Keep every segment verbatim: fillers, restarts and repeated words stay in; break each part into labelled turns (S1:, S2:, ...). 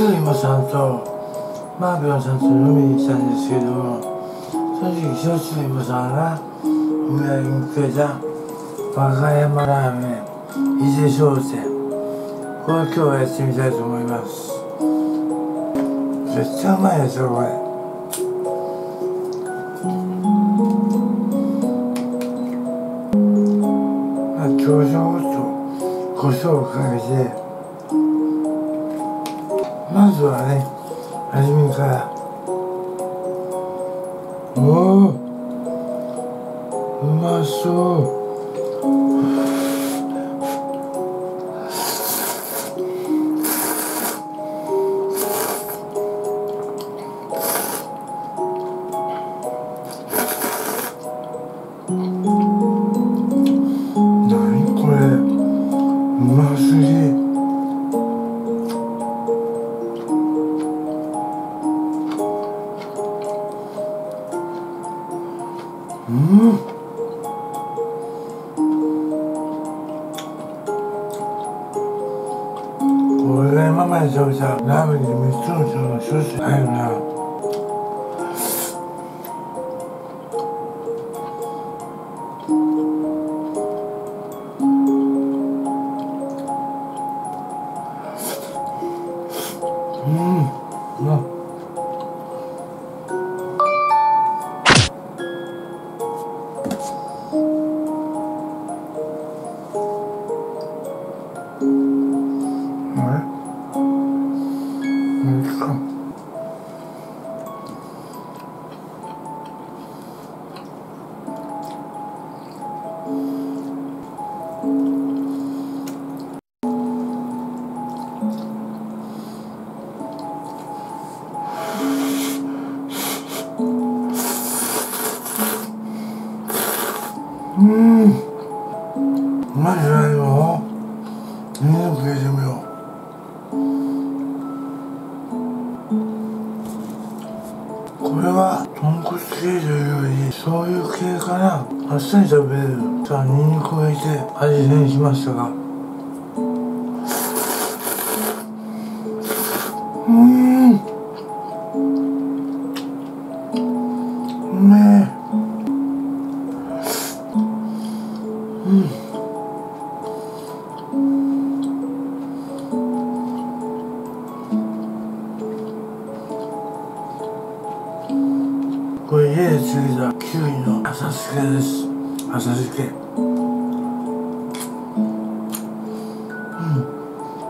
S1: 今日さんとマーピョンさんと飲みに来たんですけども、その時焼酎今さんがお土産にくれた和歌山ラーメン伊勢商店、これを今日はやってみたいと思います。絶対うまいですよこれ。ちょうちょっと胡椒をかけて、まずはね、初めから。おお、うまそう。何これ、うますぎ。うん、これが今まで食べたラーメンにみっつのうちのひとつ入るな。うん、うまっ。うん、うまいじゃないの。みんな食えてみよう。これは豚骨系というよりそういう系かな。あっさり食べれる。さあニンニクを入れて味変しましたが、うーん、うめえ。うん、これ家で漬けたきゅうりの浅漬けです。浅漬け。うん。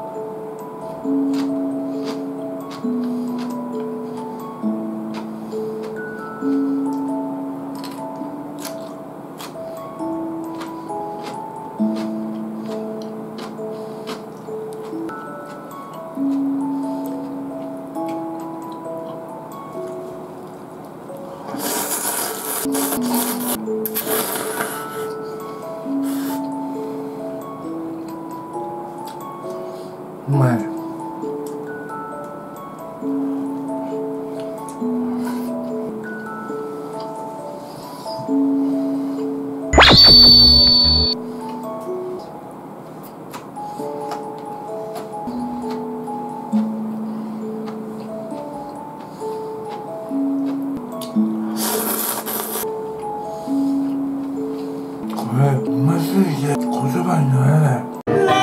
S1: うまい。これうますぎて言葉にならない。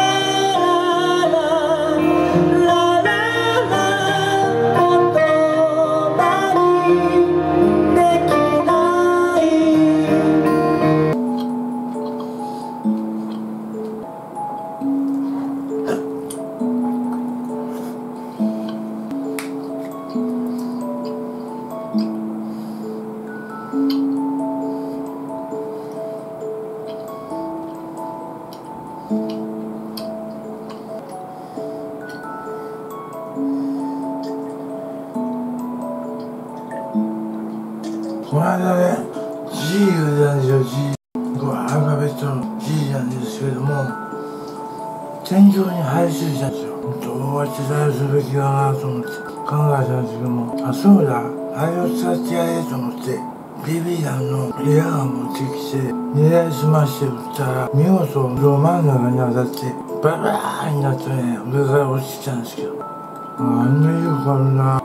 S1: この間ね、G が出たんですよ。 G、 これアルファベットの G なんですけども、天井に配信したんですよ。どうやって対応するべきかなと思って考えたんですけども、あ、そうだ、あれを使ってやれと思って ビービー 弾のエアガン持ってきて狙いすまして撃ったら、見事ど真ん中に当たってバラバラになってね、上から落ちてきたんですけど、 あんなによくあるな。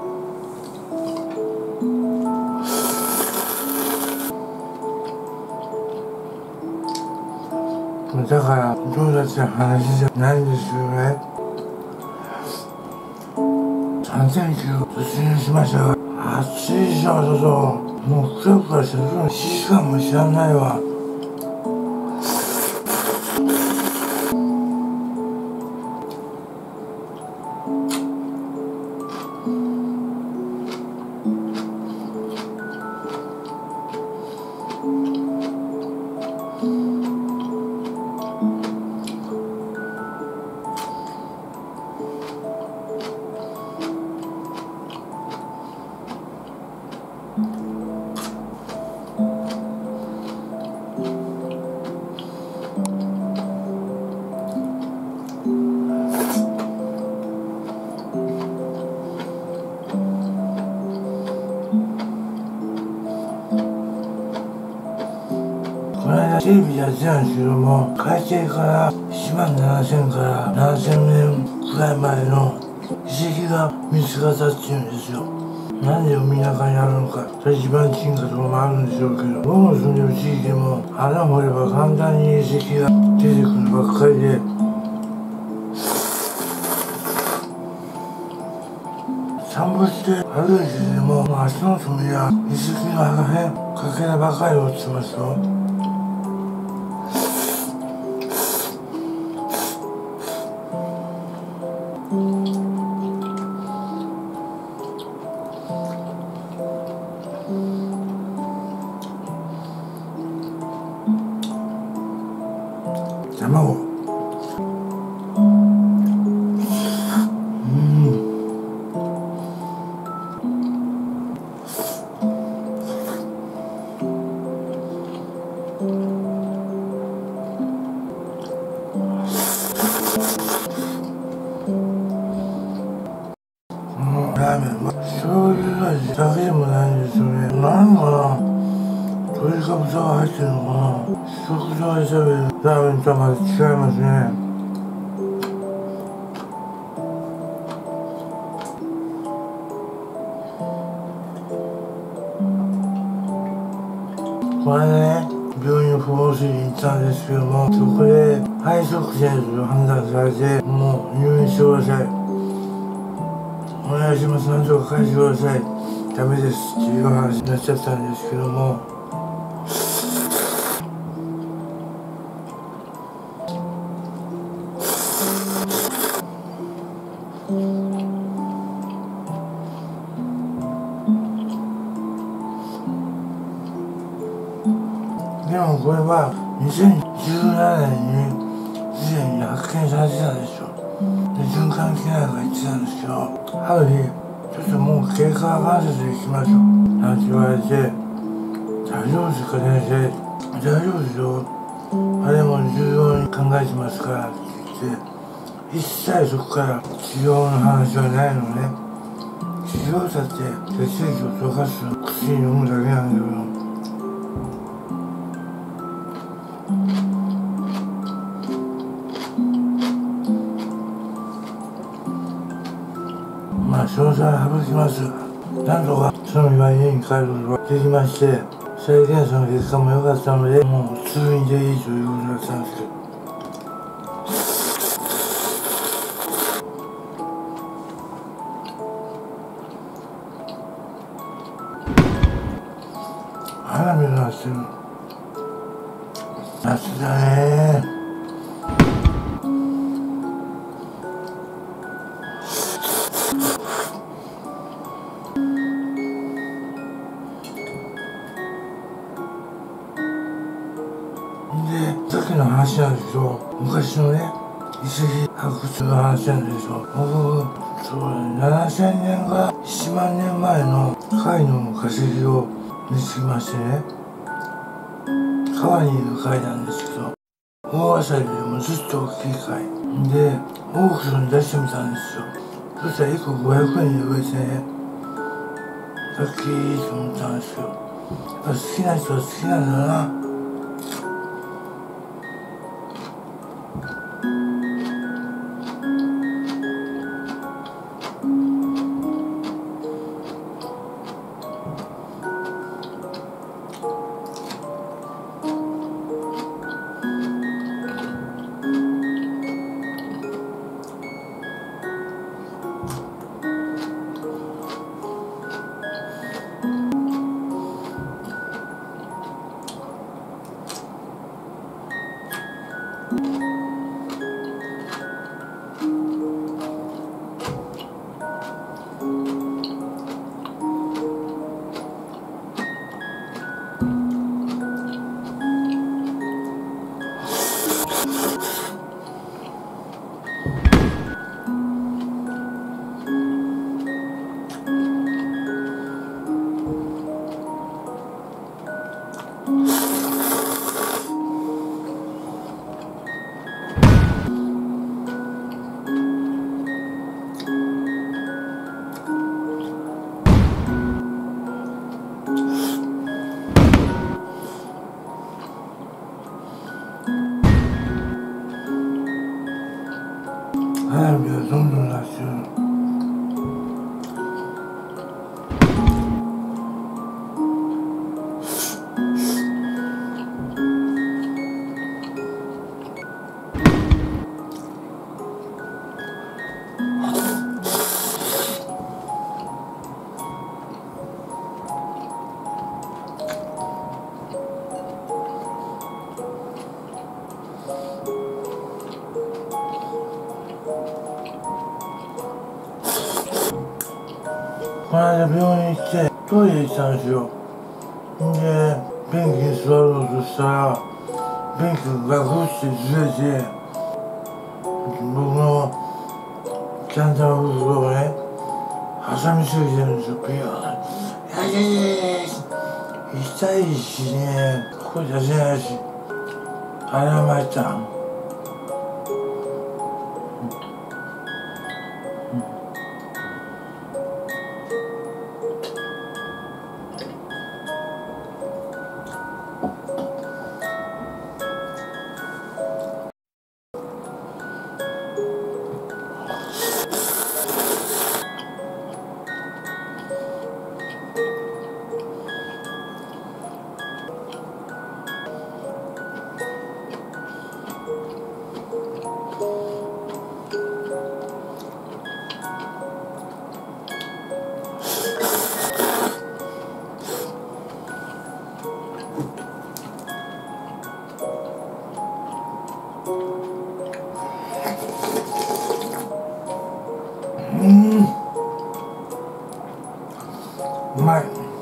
S1: だからどうだって話じゃないんですよね。さんぜんキロ突入しましたが、暑いでしょ、そうそう。もうクラクラしてるのいちじかんも知らないわ。この間テレビでやってたんですけども、海底からいちまんななせんからななせんねんくらい前の遺跡が見つかったっていうんですよ。なんで海の中にあるのか、それ一番近かとかもあるんでしょうけど、僕の住んでる地域でも穴掘れば簡単に遺跡が出てくるばっかりで、散歩して歩いてでも足の踏みや遺跡の破片かけらばかり落ちてますよ。卵、うん、ラーメンは醤油味だけでもないんですよね。なんかな、鶏か豚が入ってるのかな。食堂で食べるラーメンとはまた違いますね。これね、病院の不法水に行ったんですけども、そこで肺塞栓と判断されて、もう入院してください、お願いします、なんとか返してください、ダメですっていう話になっちゃったんですけども、でもこれはにせんじゅうななねんにすでに発見されてたんですよ。で、循環器内科が言ってたんですけど、ある日、ちょっともう経過関節で行きましょうなんて言われて、大丈夫ですか先生、大丈夫ですよ、あれも重要に考えてますからって言って、一切そこから治療の話はないのね。治療だって血液を溶かす薬飲むだけなんだけど、まあ詳細は省きますが、なんとかその日は家に帰ることができまして、再検査の結果も良かったので、もう通院でいいということだったんですけど、花火がする夏だねー。で、さっきの話なんですけど、昔のね、遺跡発掘の話なんですよ。僕、そうななせんねんからいちまんねんまえの貝の化石を見つけましてね、川にいる貝なんですけど、大アサリよりもずっと大きい貝で、オークションに出してみたんですよ。そしたらいっこごひゃくえんで売れてね、ラッキーと思ったんですよ。やっぱ好きな人は好きなんだな。うん。 この間病院行ってトイレ行ったんですよ。で便器に座ろうとしたら便器がガクってずれて僕のキャンターの袋をね挟みすぎてるんですよ。ピヨーン。いやいやいやいや痛いしね、声出せないし、あれは参った。うん、うまい。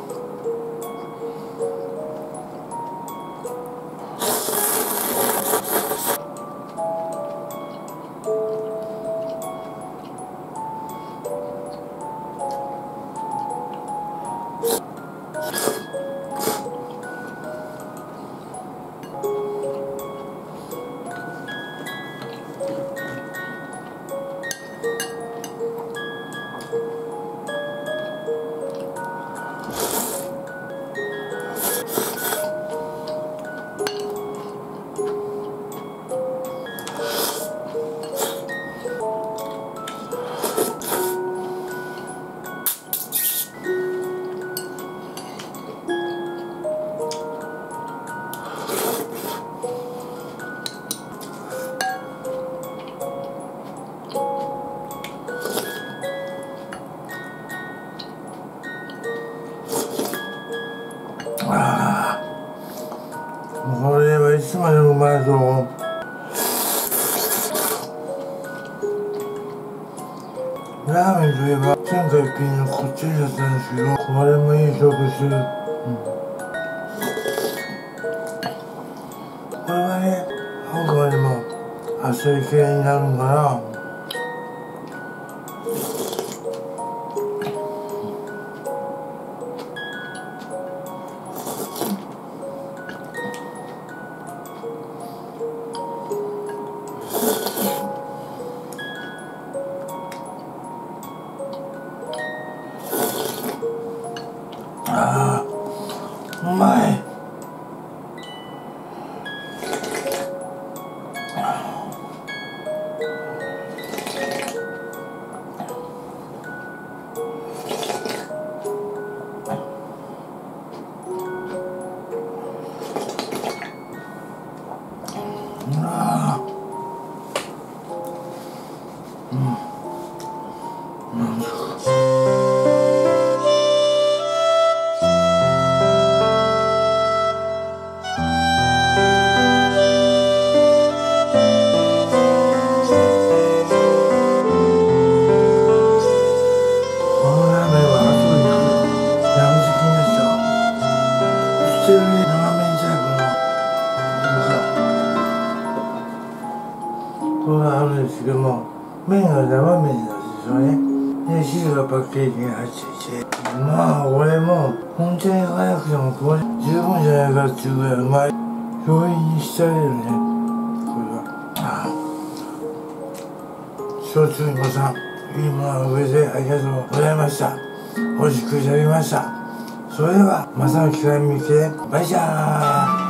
S1: ああ、これはいつまでもうまいぞ。ラーメンといえば天下一品のこっちりだったんですけど、これもいい勝負してる、うん、これはね、あくまでもあっさり系になるのかな。ああ、うまい。ああ、うん、なんだか。普通に生麺タイプのこれがあるんですけども、麺が生麺なんですよね。で、汁がパッケージに入っていて、まあ俺も本当に早くてもこれ十分じゃないかっていうぐらいうまい料理にしてあげるね、これは。ああ、焼酎芋さん、いいものの上でありがとうございました。美味しくいただきました。それではまたの機会に見て、バイチャー。